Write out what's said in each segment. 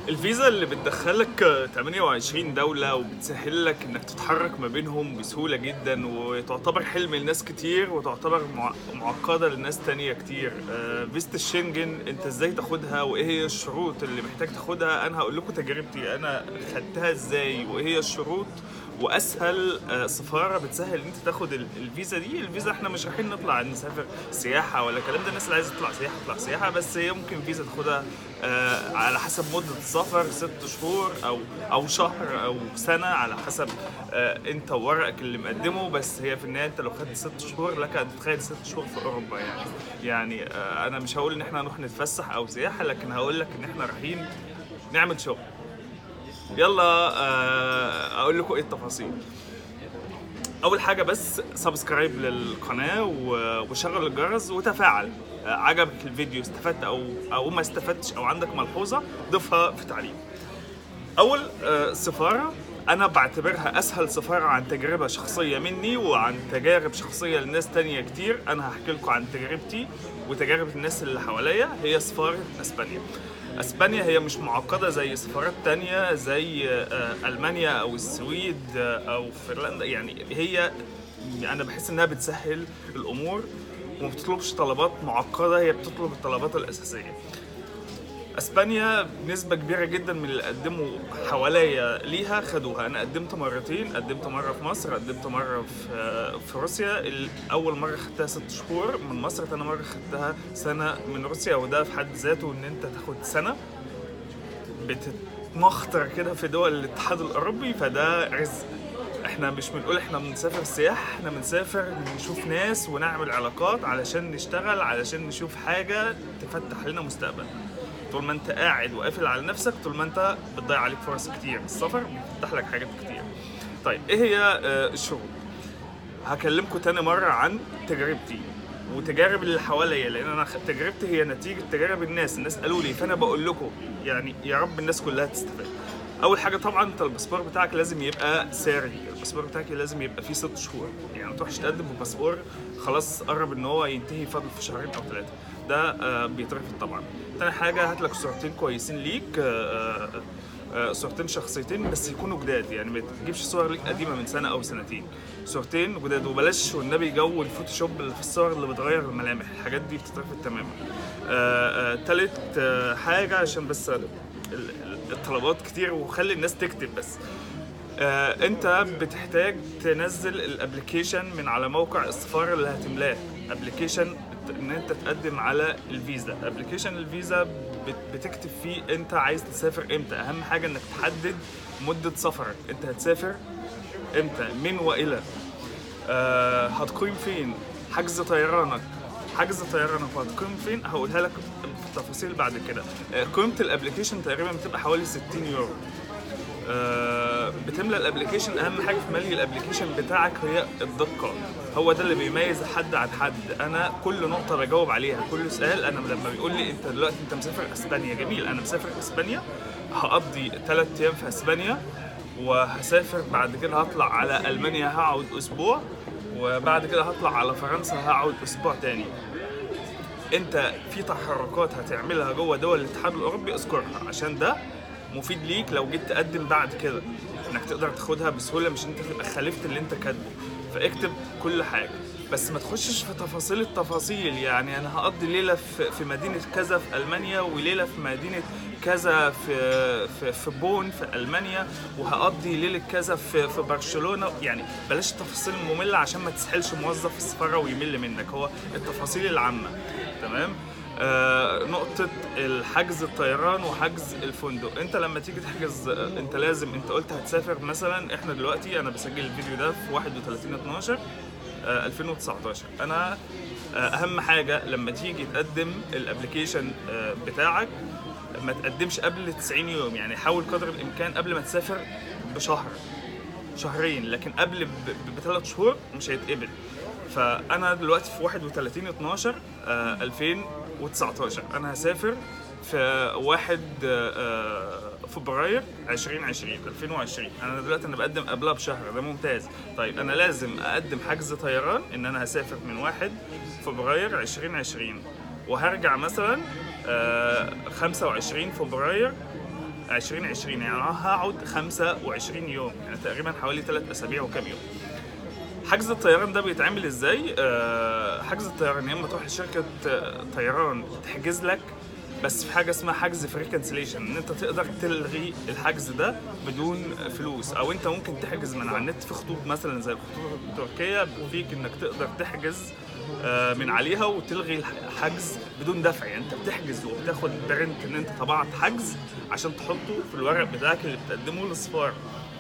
الفيزا اللي بتدخلك 28 دولة وبتسهل لك انك تتحرك ما بينهم بسهولة جدا، وتعتبر حلم لناس كتير وتعتبر معقدة لناس تانية كتير. فيزا الشنجن انت ازاي تاخدها وايه هي الشروط اللي محتاج تاخدها؟ انا هقول لكم تجربتي انا خدتها ازاي وايه هي الشروط. واسهل سفاره بتسهل ان انت تاخد الفيزا دي. الفيزا احنا مش رايحين نطلع نسافر سياحه ولا الكلام ده، الناس اللي عايزه تطلع سياحه تطلع سياحه، بس هي ممكن فيزا تاخدها على حسب مده السفر 6 شهور او شهر او سنه، على حسب انت وورقك اللي مقدمه. بس هي في النهايه انت لو خدت 6 شهور لك ان تتخيل 6 شهور في اوروبا. يعني انا مش هقول ان احنا نروح نتفسح او سياحه، لكن هقول لك ان احنا رايحين نعمل شغل. يلا اقول لكم ايه التفاصيل. اول حاجه بس سبسكرايب للقناه وشغل الجرس وتفاعل. عجبك الفيديو، استفدت او ما استفدتش او عندك ملحوظه ضيفها في تعليق. اول سفاره انا بعتبرها اسهل سفاره عن تجربه شخصيه مني وعن تجارب شخصيه لناس تانية كتير. انا هحكي لكم عن تجربتي وتجارب الناس اللي حواليا. هي سفاره اسبانيا. اسبانيا هي مش معقده زي سفارات تانية زي المانيا او السويد او فنلندا. يعني هي انا بحس انها بتسهل الامور وما بتطلبش طلبات معقده، هي بتطلب الطلبات الاساسيه. اسبانيا نسبه كبيره جدا من اللي قدموا حواليا ليها خدوها. انا قدمت مرتين، قدمت مره في مصر، قدمت مره في روسيا. اول مره خدتها 6 شهور من مصر، تاني مره خدتها سنه من روسيا، وده في حد ذاته ان انت تاخد سنه بتتمخطر كده في دول الاتحاد الاوروبي، فده رزق. احنا مش بنقول احنا بنسافر سياحه، احنا بنسافر نشوف ناس ونعمل علاقات علشان نشتغل، علشان نشوف حاجه تفتح لنا مستقبل. طول ما انت قاعد وقافل على نفسك، طول ما انت بتضيع عليك فرص كتير. السفر بيفتح لك حاجات كتير. طيب ايه هي الشروط؟ هكلمكم تاني مرة عن تجربتي وتجارب اللي حواليا، لان انا تجربتي هي نتيجة تجارب الناس قالوا لي، فانا بقول لكم يعني يا رب الناس كلها تستفاد. اول حاجه طبعا انت الباسبور بتاعك لازم يبقى ساري. الباسبور بتاعك لازم يبقى فيه 6 شهور، يعني ما تروحش تقدم بباسبور خلاص قرب ان هو ينتهي، فاضل في شهرين او 3. ده بيترفض طبعا. تاني حاجه هات لك صورتين كويسين ليك، صورتين شخصيتين بس يكونوا جداد، يعني ما تجيبش صور ليك قديمه من سنه او سنتين. صورتين جداد، وبلاش والنبي جو الفوتوشوب اللي في الصور اللي بتغير الملامح، الحاجات دي بتترفض تماما. تالت حاجه عشان بس الطلبات كتير وخلي الناس تكتب بس. انت بتحتاج تنزل الابلكيشن من على موقع السفاره اللي هتملاه. ابلكيشن ان انت تقدم على الفيزا. ابلكيشن الفيزا بتكتب فيه انت عايز تسافر امتى. اهم حاجه انك تحدد مده سفرك، انت هتسافر امتى، من والى، هتقيم فين، حجز طيرانك هتقيم فين، هقولها لك التفاصيل بعد كده. قيمه الابلكيشن تقريبا بتبقى حوالي 60 يورو. بتملى الابلكيشن. اهم حاجه في ملء الابلكيشن بتاعك هي الدقه، هو ده اللي بيميز حد عن حد. انا كل نقطه بجاوب عليها، كل سؤال. انا لما بيقول لي انت دلوقتي انت مسافر اسبانيا، جميل، انا مسافر اسبانيا، هقضي 3 ايام في اسبانيا، وهسافر بعد كده هطلع على المانيا هقعد اسبوع، وبعد كده هطلع على فرنسا هقعد اسبوع تاني. انت في تحركات هتعملها جوه دول الاتحاد الاوروبي اذكرها، عشان ده مفيد ليك لو جيت تقدم بعد كده، انك تقدر تاخدها بسهوله، مش انت تبقى خالفت اللي انت كاتبه. فاكتب كل حاجه، بس ما تخشش في تفاصيل التفاصيل. يعني انا هقضي ليله في مدينه كذا في المانيا، وليله في مدينه كذا في بون في المانيا، وهقضي ليله كذا في برشلونه. يعني بلاش التفاصيل الممله عشان ما تسحلش موظف السفاره ويمل منك. هو التفاصيل العامه تمام. نقطة الحجز الطيران وحجز الفندق. انت لما تيجي تحجز انت لازم، انت قلت هتسافر مثلا، احنا دلوقتي انا بسجل الفيديو ده في 31/12/2019. انا اهم حاجة لما تيجي تقدم الابليكيشن بتاعك ما تقدمش قبل 90 يوم، يعني حاول قدر الامكان قبل ما تسافر بشهر شهرين، لكن قبل ب3 شهور مش هيتقبل. فانا دلوقتي في 31/12/2019، انا هسافر في 1 فبراير 2020. انا دلوقتي بقدم قبلها بشهر، ده ممتاز. طيب انا لازم اقدم حجز طيران ان انا هسافر من 1 فبراير 2020 وهرجع مثلا 25 فبراير 2020 يعني هقعد 25 يوم، يعني تقريبا حوالي 3 اسابيع وكام يوم. حجز الطيران ده بيتعمل ازاي؟ حجز الطيران يا اما تروح لشركه طيران تحجز لك، بس في حاجه اسمها حجز فري كانسليشن، ان انت تقدر تلغي الحجز ده بدون فلوس، او انت ممكن تحجز من على النت في خطوط مثلا زي الخطوط التركيه فيك انك تقدر تحجز من عليها وتلغي الحجز بدون دفع. يعني انت بتحجز وبتاخد برنت ان انت طبعت حجز عشان تحطه في الورق بتاعك اللي بتقدمه للسفاره،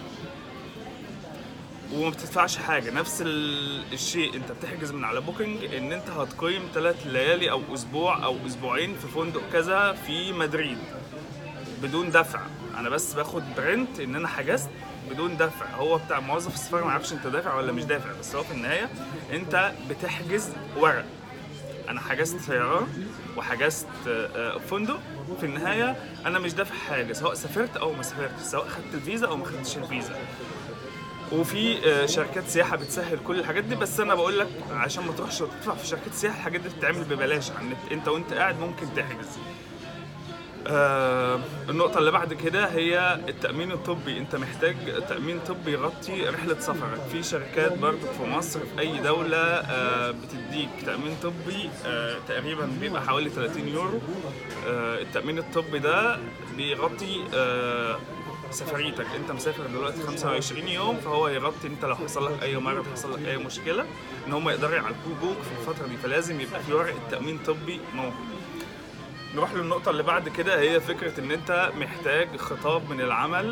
وما بتدفعش حاجه. نفس الشيء انت بتحجز من على بوكينج ان انت هتقيم 3 ليالي او اسبوع او اسبوعين في فندق كذا في مدريد بدون دفع. انا بس باخد برنت ان انا حجزت بدون دفع. هو بتاع موظف السفاره ما يعرفش انت دافع ولا مش دافع، بس هو في النهايه انت بتحجز ورق. انا حجزت طيران وحجزت فندق، في النهايه انا مش دافع حاجه سواء سافرت او ما سافرتش، سواء خدت الفيزا او ما خدتش الفيزا. وفي شركات سياحه بتسهل كل الحاجات دي، بس انا بقول لك عشان ما تروحش وتدفع في شركات السياحه، الحاجات دي بتتعمل ببلاش على النت، انت وانت قاعد ممكن تحجز. النقطة اللي بعد كده هي التأمين الطبي. انت محتاج تأمين طبي يغطي رحلة سفرك. في شركات برضه في مصر في أي دولة بتديك تأمين طبي تقريبا بيبقى حوالي 30 يورو. التأمين الطبي ده بيغطي سفريتك. انت مسافر دلوقتي 25 يوم، فهو يغطي انت لو حصل لك اي مرض، حصل لك اي مشكلة، ان هم يقدروا يعالجوك في الفترة دي، فلازم يبقى في ورقة تأمين طبي موجود. نروح للنقطة اللي بعد كده، هي فكرة ان انت محتاج خطاب من العمل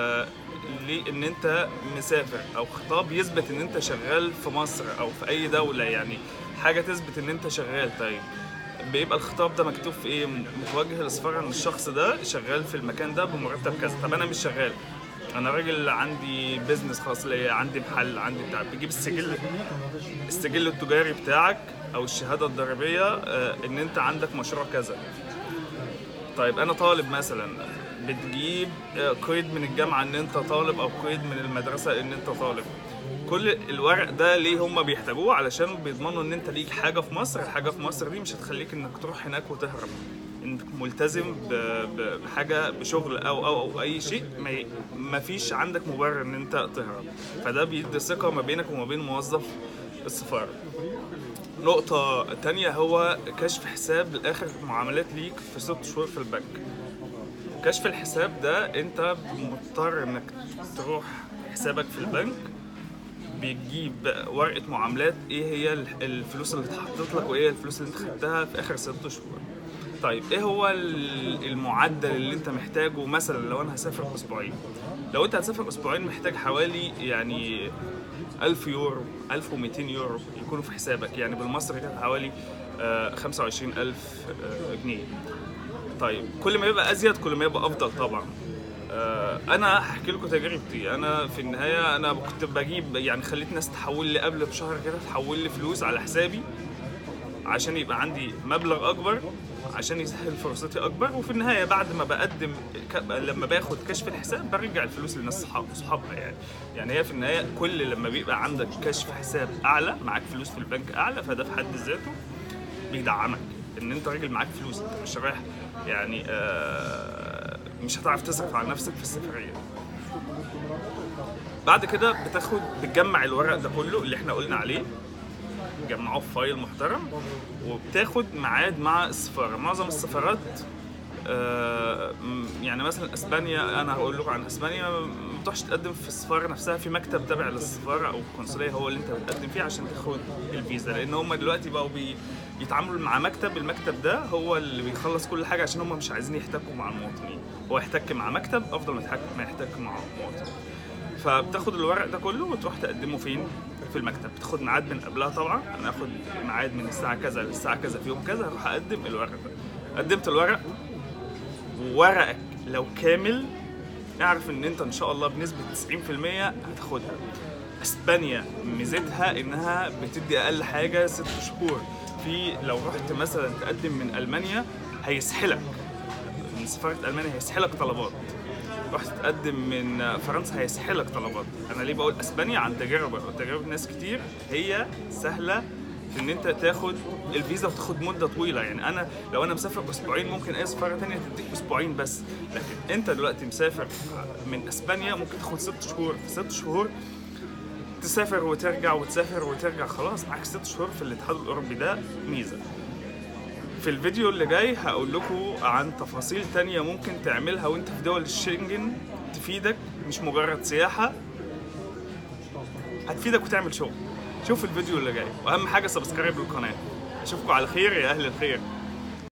لان انت مسافر، او خطاب يثبت ان انت شغال في مصر او في اي دولة، يعني حاجة تثبت ان انت شغال. طيب بيبقى الخطاب ده مكتوب في ايه؟ متوجه للسفارة ان الشخص ده شغال في المكان ده بمرتب كذا. طب انا مش شغال، انا راجل عندي بيزنس خاص ليا، عندي محل، عندي بتاع، بتجيب السجل التجاري بتاعك او الشهاده الضريبيه ان انت عندك مشروع كذا. طيب انا طالب مثلا، بتجيب قيد من الجامعه ان انت طالب، او قيد من المدرسه ان انت طالب. كل الورق ده ليه هم بيحتاجوه؟ علشان بيضمنوا ان انت ليك حاجه في مصر. الحاجه في مصر دي مش هتخليك انك تروح هناك وتهرب، انك ملتزم بحاجه، بشغل او اي شيء، ما فيش عندك مبرر ان انت تهرب. فده بيدي ثقه ما بينك وما بين موظف السفاره. نقطة تانية هو كشف حساب لآخر معاملات ليك في 6 شهور في البنك. كشف الحساب ده انت مضطر انك تروح حسابك في البنك، بتجيب ورقة معاملات ايه هي الفلوس اللي اتحطت لك وايه الفلوس اللي انت خدتها في آخر 6 شهور. طيب ايه هو المعدل اللي انت محتاجه؟ مثلا لو انا هسافر اسبوعين، لو انت هتسافر اسبوعين محتاج حوالي يعني 1000 يورو 1200 يورو يكونوا في حسابك، يعني بالمصري كده حوالي 25000 جنيه. طيب كل ما يبقى ازيد كل ما يبقى افضل طبعا. انا هحكي لكم تجربتي. انا في النهايه انا كنت بجيب، يعني خليت ناس تحول لي قبل بشهر كده، تحول لي فلوس على حسابي عشان يبقى عندي مبلغ اكبر، عشان يسهل فرصتي اكبر. وفي النهايه بعد ما بقدم لما باخد كشف الحساب برجع الفلوس للناس صحابها. يعني هي في النهايه كل لما بيبقى عندك كشف حساب اعلى، معاك فلوس في البنك اعلى، فده في حد ذاته بيدعمك ان انت راجل معاك فلوس، انت مش رايح يعني مش هتعرف تصرف على نفسك في السفريه. بعد كده بتجمع الورق ده كله اللي احنا قلنا عليه، جمعوه في فايل محترم، وبتاخد ميعاد مع السفاره. معظم السفارات يعني مثلا اسبانيا، انا هقول لكم عن اسبانيا، ما بتروحش تقدم في السفاره نفسها، في مكتب تابع للسفاره او القنصليه هو اللي انت بتقدم فيه عشان تاخد الفيزا، لان هم دلوقتي بقوا بيتعاملوا مع مكتب. المكتب ده هو اللي بيخلص كل حاجه، عشان هم مش عايزين يحتكوا مع المواطنين. هو يحتك مع مكتب افضل ما يحتك مع مواطن. فبتاخد الورق ده كله وتروح تقدمه فين؟ في المكتب. بتاخد ميعاد من قبلها طبعا، انا اخد ميعاد من الساعه كذا للساعه كذا في يوم كذا، هروح اقدم الورق ده. قدمت الورق، وورقك لو كامل اعرف ان انت ان شاء الله بنسبه 90% هتاخدها. اسبانيا ميزتها انها بتدي اقل حاجه 6 شهور. في لو رحت مثلا تقدم من المانيا هيسحلك، من سفاره المانيا هيسحلك طلبات. رحت تقدم من فرنسا هيسحلك طلبات. انا ليه بقول اسبانيا؟ عن تجربه ناس كتير، هي سهله ان انت تاخد الفيزا وتاخد مده طويله. يعني انا لو انا مسافر اسبوعين ممكن اي سفاره تانية تديك اسبوعين بس، لكن انت دلوقتي مسافر من اسبانيا ممكن تاخد 6 شهور. في 6 شهور تسافر وترجع وتسافر وترجع، خلاص معاك 6 شهور في الاتحاد الاوروبي. ده ميزه. في الفيديو اللي جاي هقول لكم عن تفاصيل تانية ممكن تعملها وانت في دول الشنجن تفيدك، مش مجرد سياحة، هتفيدك وتعمل شغل. شوف الفيديو اللي جاي، واهم حاجة سبسكرايب للقناة. اشوفكم على خير يا اهل الخير.